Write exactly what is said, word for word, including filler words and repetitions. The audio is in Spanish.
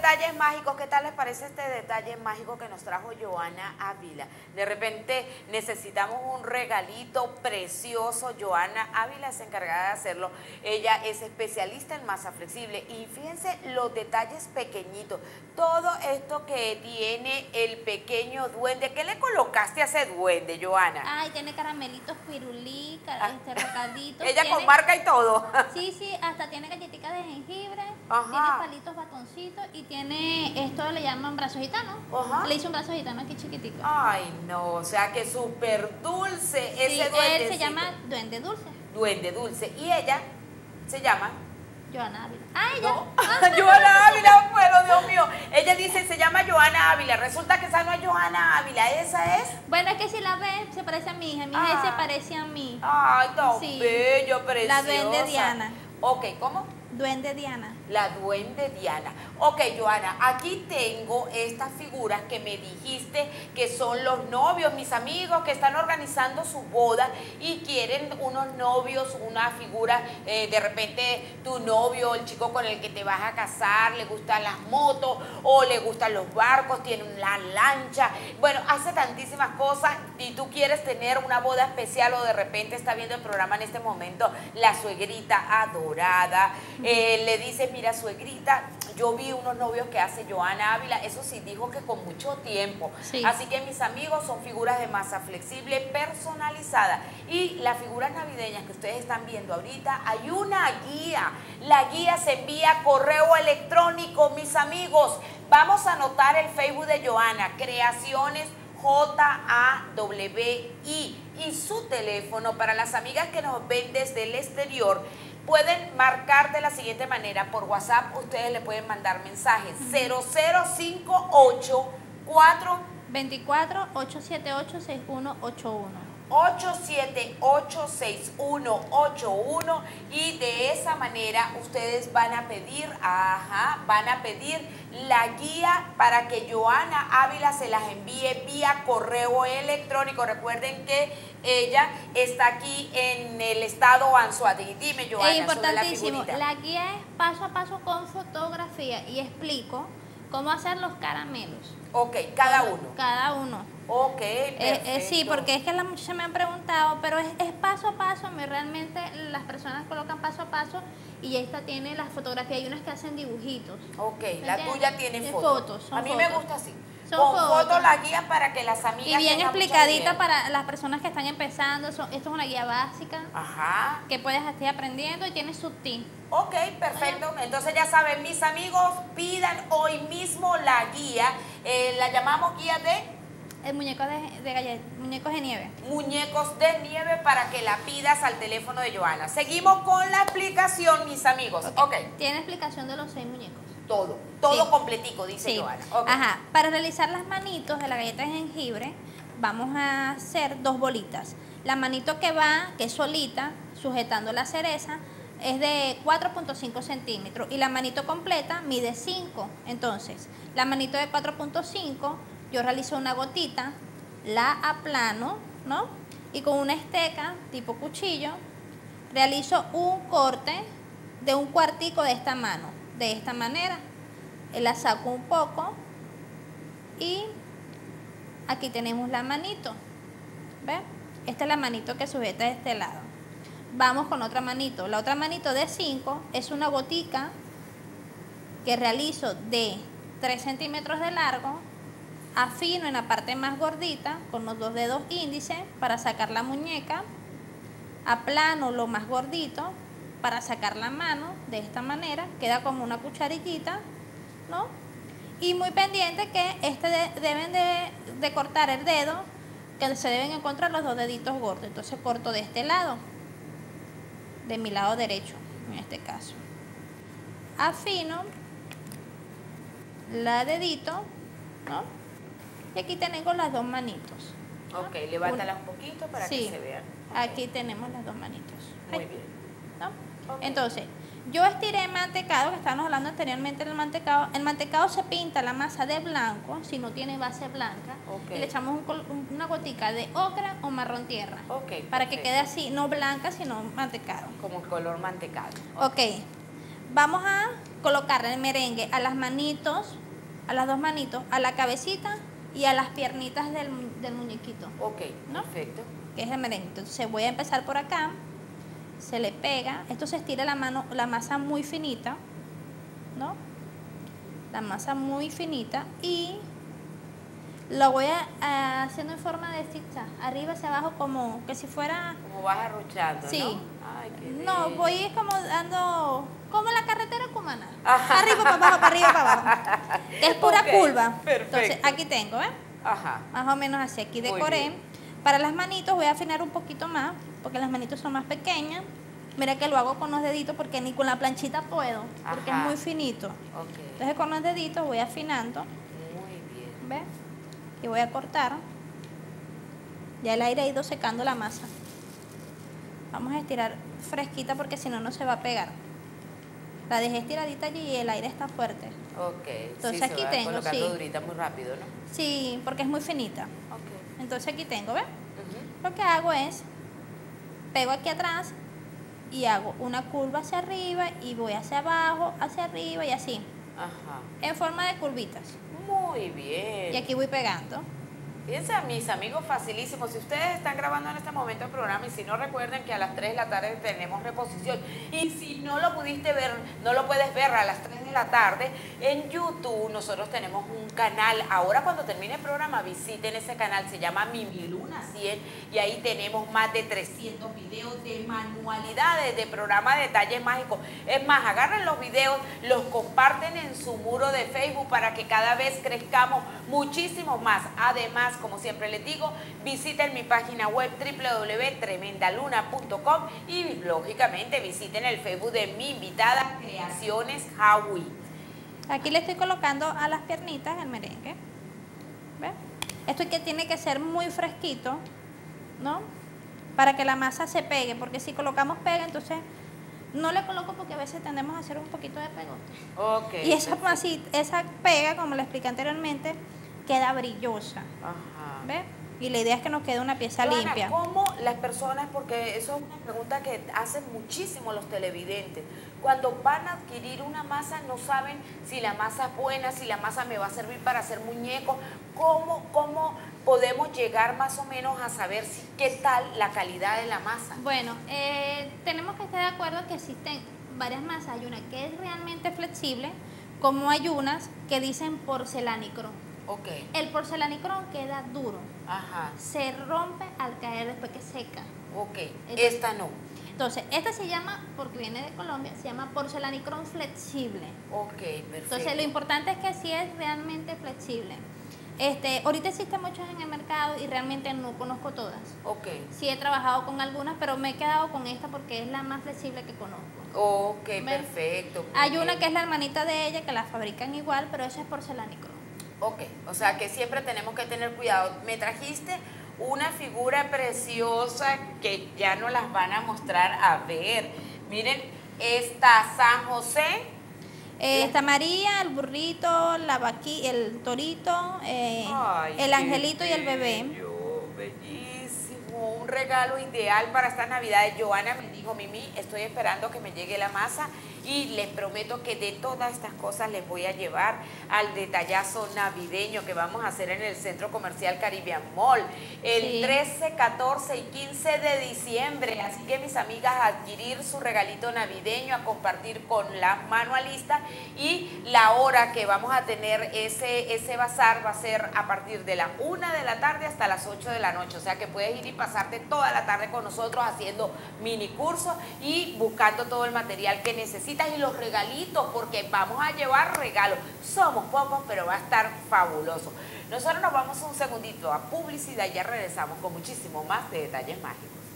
detalles mágicos. ¿Qué tal les parece este detalle mágico que nos trajo Joana Ávila? De repente necesitamos un regalito precioso. Joana Ávila es encargada de hacerlo. Ella es especialista en masa flexible. Y fíjense los detalles pequeñitos. Todo esto que tiene el pequeño duende. ¿Qué le colocaste a ese duende, Joana? Ay, tiene caramelitos pirulí, Ah. este, recaditos. Ella tiene, con marca y todo. Sí, sí, hasta tiene galletitas de jengibre, Ajá. tiene palitos batoncitos y tiene, esto le llaman brazo gitano. Ajá. Le hice un brazo gitano aquí chiquitico. Ay, no, o sea que súper dulce Sí, ese duende. él se llama Duende Dulce. Duende Dulce. Y ella se llama... Joana Ávila. Ah, ella. No. Joana Ávila, pero Dios mío. Ella dice, se llama Joana Ávila. Resulta que esa no es Joana Ávila, esa es... Bueno, es que si la ves, se parece a mi hija. Mi hija Ah. se parece a mí. Ay, tan Sí. bello, preciosa. La Duende Diana. Ok, ¿cómo? Duende Diana. La Duende Diana. Ok, Joana, aquí tengo estas figuras que me dijiste que son los novios, mis amigos que están organizando su boda y quieren unos novios, una figura, eh, de repente tu novio, el chico con el que te vas a casar, le gustan las motos o le gustan los barcos, tiene una lancha, bueno, hace tantísimas cosas y tú quieres tener una boda especial o de repente está viendo el programa en este momento la suegrita adorada, eh, le dices, mira suegrita, yo vi unos novios que hace Joana Ávila, eso sí dijo que con mucho tiempo. Sí. Así que mis amigos, son figuras de masa flexible personalizada. Y las figuras navideñas que ustedes están viendo ahorita, hay una guía. La guía se envía correo electrónico, mis amigos. Vamos a anotar el Facebook de Joana, Creaciones J A W I, y su teléfono para las amigas que nos ven desde el exterior. Pueden marcar de la siguiente manera, por WhatsApp ustedes le pueden mandar mensajes cero cero cinco ocho cuatro veinticuatro, ochocientos setenta y ocho, sesenta y uno ochenta y uno. ocho siete ocho seis uno ocho uno y de esa manera ustedes van a pedir, ajá, van a pedir la guía para que Joana Ávila se las envíe vía correo electrónico. Recuerden que ella está aquí en el estado Anzoátegui. Dime, Joana, Es sobre importantísimo, la figurita. la guía es paso a paso con fotografía y explico cómo hacer los caramelos. Ok, cada uno. Cada uno. Ok, Eh, perfecto. eh, sí, porque es que las muchachas me han preguntado, pero es, es paso a paso, me, realmente las personas colocan paso a paso y esta tiene las fotografías, hay unas que hacen dibujitos. Ok, ¿Me la entiendes? tuya tiene De fotos. fotos, son A mí fotos. me gusta así. Son Con fotos. fotos la guía para que las amigas Y bien tengan mucha explicadita idea. para las personas que están empezando, son- esto es una guía básica Ajá. que puedes estar aprendiendo y tiene subtip. Ok, perfecto. Entonces ya saben, mis amigos, pidan hoy mismo la guía. Eh, la llamamos guía de El muñeco de, de gallet, muñecos de nieve. muñecos de nieve para que la pidas al teléfono de Joana. Seguimos con la explicación, mis amigos. Ok. Ok. Tiene explicación de los seis muñecos. Todo, todo Sí. completico, dice Sí. Joana. Ok. Ajá. Para realizar las manitos de la galleta de jengibre, vamos a hacer dos bolitas. La manito que va, que es solita, sujetando la cereza, es de cuatro punto cinco centímetros y la manito completa mide cinco. Entonces, la manito de cuatro punto cinco, yo realizo una gotita, la aplano, ¿no? Y con una esteca tipo cuchillo, realizo un corte de un cuartico de esta mano, de esta manera. La saco un poco y aquí tenemos la manito. ¿Ves? Esta es la manito que sujeta de este lado. Vamos con otra manito. La otra manito de cinco es una gotica que realizo de tres centímetros de largo, afino en la parte más gordita con los dos dedos índices para sacar la muñeca, aplano lo más gordito para sacar la mano de esta manera, queda como una cucharillita, ¿no? Y muy pendiente que este de, deben de, de cortar el dedo, que se deben encontrar los dos deditos gordos. Entonces corto de este lado, de mi lado derecho, en este caso. Afino la dedito, ¿no? Y aquí tengo las dos manitos. ¿no? Ok, levántala un poquito para Sí, que se vean. Ok. Aquí tenemos las dos manitos. Muy Ahí, bien. ¿no? Ok. Entonces, yo estiré mantecado, que estábamos hablando anteriormente del mantecado. El mantecado se pinta la masa de blanco, si no tiene base blanca, Ok. y le echamos un col- un- una gotica de ocra o marrón tierra, Ok, para que perfecto. quede así, no blanca, sino mantecado. Como color mantecado. Ok, vamos a colocarle el merengue a las manitos, a las dos manitos, a la cabecita y a las piernitas del, del muñequito. Ok, ¿no? perfecto. Que es el merengue. Entonces voy a empezar por acá, se le pega, esto se estira la mano, la masa muy finita, ¿no? La masa muy finita y lo voy a, a haciendo en forma de zigzag, arriba hacia abajo como que si fuera... Como vas arruchando, sí. ¿no? Ay, qué No, bello. voy como dando, como la carretera cumana, Ajá. arriba para abajo, para arriba para abajo. Es pura Ok, curva. perfecto. Entonces aquí tengo, ¿eh? Ajá. Más o menos así, aquí Muy decoré. bien. Para las manitos voy a afinar un poquito más, porque las manitos son más pequeñas. Mira que lo hago con los deditos porque ni con la planchita puedo, porque Ajá. es muy finito. Ok. Entonces con los deditos voy afinando, Muy bien. ¿ves? Y voy a cortar. Ya el aire ha ido secando la masa. Vamos a estirar fresquita porque si no, no se va a pegar. La dejé estiradita allí y el aire está fuerte. Ok. Entonces sí, aquí se va tengo, colocando sí. durita muy rápido, ¿no? Sí, porque es muy finita. Ok. Entonces aquí tengo, ¿ves? Ujú. Lo que hago es, pego aquí atrás y hago una curva hacia arriba y voy hacia abajo, hacia arriba y así, Ajá. en forma de curvitas. Muy bien. Y aquí voy pegando. Fíjense, mis amigos, facilísimo. Si ustedes están grabando en este momento el programa y si no, recuerden que a las tres de la tarde tenemos reposición. Y si no lo pudiste ver, no lo puedes ver a las tres de la tarde, en YouTube nosotros tenemos un canal. Ahora cuando termine el programa, visiten ese canal, se llama Mimiluna cien y ahí tenemos más de trescientos videos de manualidades, de programa de detalles mágicos. Es más, agarren los videos, los comparten en su muro de Facebook para que cada vez crezcamos muchísimo más. Además, como siempre les digo, visiten mi página web w w w punto tremenda luna punto com y lógicamente visiten el Facebook de mi invitada Creaciones Hawi. Aquí le estoy colocando a las piernitas el merengue. ¿Ves? Esto que tiene que ser muy fresquito, ¿no? Para que la masa se pegue, porque si colocamos pega, entonces no le coloco porque a veces tendemos a hacer un poquito de pegote. Okay, y esa, masita, esa pega, como le expliqué anteriormente, queda brillosa. Ajá. ¿Ves? Y la idea es que nos quede una pieza Joana, limpia. ¿cómo las personas, porque eso es una pregunta que hacen muchísimo los televidentes, cuando van a adquirir una masa no saben si la masa es buena, si la masa me va a servir para hacer muñecos, ¿cómo, cómo podemos llegar más o menos a saber si, qué tal la calidad de la masa? Bueno, eh, tenemos que estar de acuerdo que existen varias masas. Hay una que es realmente flexible, como hay unas que dicen porcelanicrón. Okay. El porcelanicrón queda duro. Ajá. Se rompe al caer después que seca. Ok. Entonces, Esta no. Entonces, esta se llama, porque viene de Colombia, se llama porcelanicrón flexible. Ok, perfecto. Entonces, lo importante es que sí es realmente flexible. Este, ahorita existen muchos en el mercado y realmente no conozco todas. Ok. Sí he trabajado con algunas, pero me he quedado con esta porque es la más flexible que conozco. Ok, ¿Ven? perfecto. Hay Muy una bien. que es la hermanita de ella, que la fabrican igual, pero esa es porcelanicrón. Ok, o sea que siempre tenemos que tener cuidado. Me trajiste una figura preciosa que ya nos las van a mostrar a ver. Miren, esta San José. Eh, está María, el burrito, la vaqui, el torito, eh, Ay, el qué angelito y el bebé. bello, bellísimo, un regalo ideal para estas navidades. Joana me dijo, Mimi, estoy esperando que me llegue la masa y les prometo que de todas estas cosas les voy a llevar al detallazo navideño que vamos a hacer en el Centro Comercial Caribbean Mall el Sí. trece, catorce y quince de diciembre. Así que mis amigas, a adquirir su regalito navideño, a compartir con la manualista, y la hora que vamos a tener ese, ese bazar va a ser a partir de la una de la tarde hasta las ocho de la noche. O sea que puedes ir y pasarte toda la tarde con nosotros haciendo mini cursos y buscando todo el material que necesitas y los regalitos, porque vamos a llevar regalos. Somos pocos, pero va a estar fabuloso. Nosotros nos vamos un segundito a publicidad y ya regresamos con muchísimo más de Detalles Mágicos.